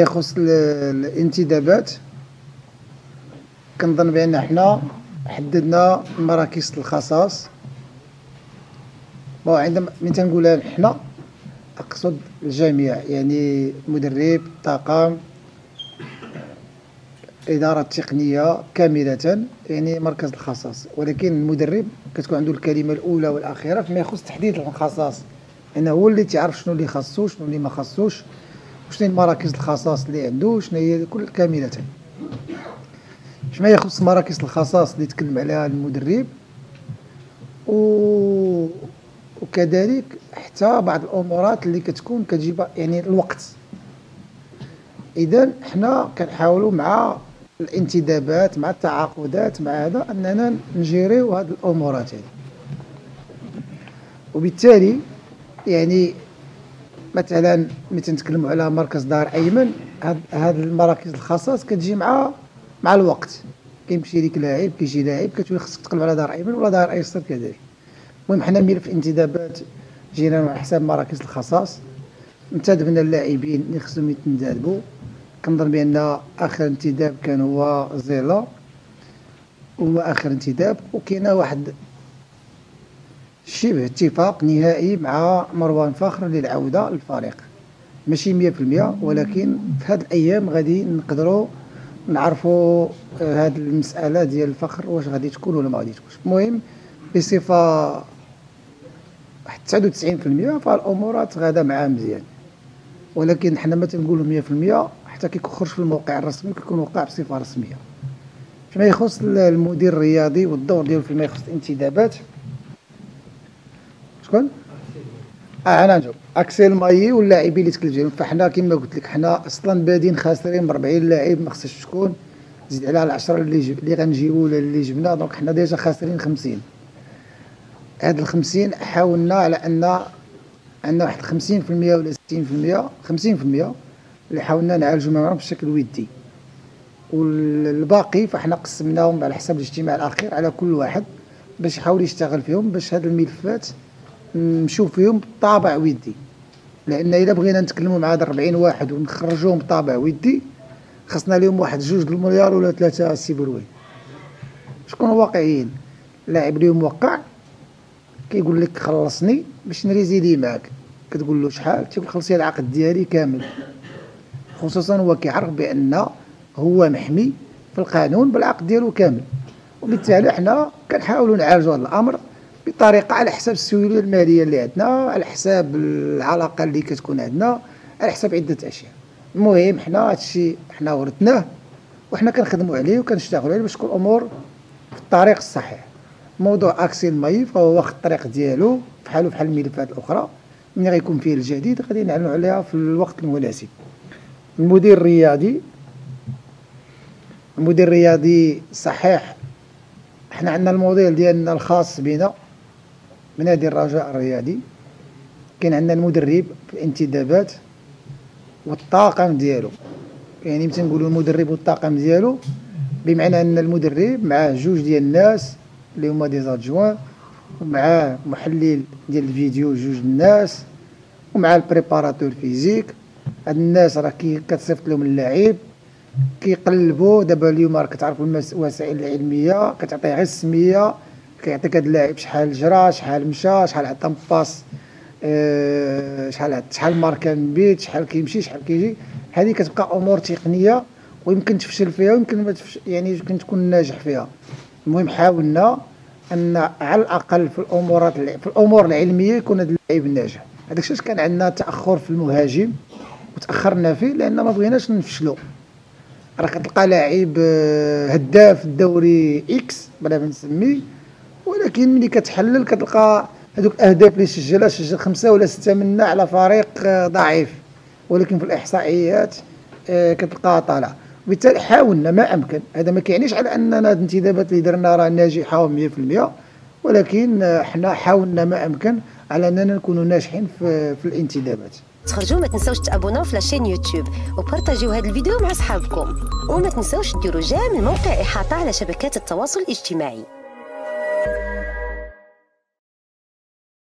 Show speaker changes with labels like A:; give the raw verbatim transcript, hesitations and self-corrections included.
A: يخص الانتدابات، كنظن بان حنا حددنا مراكز الخصاص. عندما من تنقولها حنا اقصد الجميع، يعني المدرب، الطاقم، الاداره التقنيه كامله، يعني مركز الخصاص. ولكن المدرب كتكون عنده الكلمه الاولى والاخيره فيما يخص تحديد الخصاص، لانه هو اللي تعرف شنو اللي خاصو شنو اللي ما خاصوش، وشنو المراكز الخصاص اللي عنده، شنو هي كل كامله. فيما يخص مراكز الخصاص اللي تكلم عليها المدرب، و وكذلك حتى بعض الامورات اللي كتكون كتجيب يعني الوقت. اذا حنا كنحاولوا مع الانتدابات، مع التعاقدات، مع هذا اننا نجيريو هذه الامورات هذه. وبالتالي يعني مثلا ملي تنتكلموا على مركز دار ايمن، هاد هاد المراكز الخصاص كتجي مع مع الوقت. كيمشي لك لاعب، كيجي لاعب، كتولي خصك تقلب على دار ايمن ولا دار ايسر كذلك. المهم حنا ملف الانتدابات جينا على حساب مراكز الخصاص، انتدبنا اللاعبين اللي خصهم يتنتدبوا. كنظن بان اخر انتداب كان هو زيلا، هو اخر انتداب، وكاين واحد شبه اتفاق نهائي مع مروان فخر للعوده للفريق، ماشي مية في المية، ولكن في هذه الايام غادي نقدروا نعرفوا هذه المساله ديال الفخر واش غادي تكون ولا ما غادي تكونش. المهم بصفه واحد تسعة وتسعين في المية فالامورات غاده معاه مزيان، ولكن حنا ما تنقولوا مية في المية حتى كيخرج في الموقع الرسمي كيكون وقع بصفه رسميه. فيما يخص المدير الرياضي والدور ديالو فيما يخص الانتدابات، شكون؟ اه انا نجاوب. اكسيل مايي واللاعبين اللي تكلم عليهم، فحنا كما قلت لك حنا اصلا بادين خاسرين ب أربعين لاعب، ما خصهاش تكون زيد على العشرة اللي جب... اللي غنجيو ولا اللي جبنا، دونك حنا ديجا خاسرين خمسين. هاد الخمسين حاولنا على ان عندنا واحد خمسين في المية ولا ستين في المية، خمسين في المية اللي حاولنا نعالجو معاهم بشكل ودي، والباقي فاحنا قسمناهم على حسب الاجتماع الاخير على كل واحد باش يحاول يشتغل فيهم، باش هاد الملفات نمشيو فيهم بطابع ودي. لان الا بغينا نتكلموا مع هاد أربعين واحد ونخرجوهم بطابع ودي خاصنا لهم واحد جوج د المليار ولا ثلاثه السي بروي. شكون واقعيين؟ لاعب اليوم موقع كيقول لك خلصني باش نريزيدي معاك، كتقول له شحال؟ تيقول خلصي العقد ديالي كامل، خصوصا هو كيعرف بان هو محمي في القانون بالعقد ديالو كامل. وبالتالي حنا كنحاولوا نعالجوا هذا الامر بطريقه على حساب السيوله الماليه اللي عندنا، على حساب العلاقه اللي كتكون عندنا، على حساب عده اشياء. المهم حنا هادشي حنا ورثناه وحنا كنخدموا عليه وكنشتغلوا عليه باش تكون الامور في الطريق الصحيح. موضوع اكسيل ماي فهو واخد الطريق ديالو بحالو بحال الملفات الاخرى، ملي غيكون فيه الجديد غادي نعلنوا عليها في الوقت المناسب. المدير الرياضي، المدير الرياضي صحيح حنا عندنا الموديل ديالنا الخاص بنا من نادي الرجاء الرياضي، كاين عندنا المدرب في الانتدابات والطاقم ديالو. يعني ملي تنقولوا المدرب والطاقم ديالو بمعنى ان المدرب معاه جوج ديال الناس اللي هما دي زادجوان، ومعاه محلل ديال الفيديو جوج الناس، ومعاه البريباراتور فيزيك. هاد الناس راه كتصيفط لهم اللاعب كيقلبوا. دابا اليوم راه كتعرفوا الوسائل العلميه كتعطي غير السميه، كيعطيك هاد اللاعب شحال جرى، شحال مشى، شحال عطى باس، أه شحال شحال ماركا من بيت، شحال كيمشي، شحال كيجي. هذه كتبقى امور تقنيه ويمكن تفشل فيها ويمكن ما تفشل، يعني يمكن تكون ناجح فيها. المهم حاولنا ان على الاقل في الامورات في الامور العلميه يكون هذا اللاعب ناجح. هذاك الشيء كان عندنا تاخر في المهاجم وتاخرنا فيه لان ما بغيناش نفشلوا. راه كتلقى لاعب هداف الدوري اكس بلا ما نسميه، ولكن ملي كتحلل كتلقى هذوك الاهداف اللي سجلها سجل خمسه ولا سته منا على فريق ضعيف، ولكن في الاحصائيات كتلقاها طالعه. وبالتالي حاولنا ما امكن. هذا ما كيعنيش على اننا هذه الانتدابات اللي درنا راه ناجحه مية في المية، ولكن حنا حاولنا ما امكن على اننا نكونوا ناجحين في, في الانتدابات.
B: تخرجوا ما تنساوش تابوناو في لاشين يوتيوب وبارطاجيو هذا الفيديو مع اصحابكم، وما تنساوش ديروا جيم الموقع احاطه على شبكات التواصل الاجتماعي.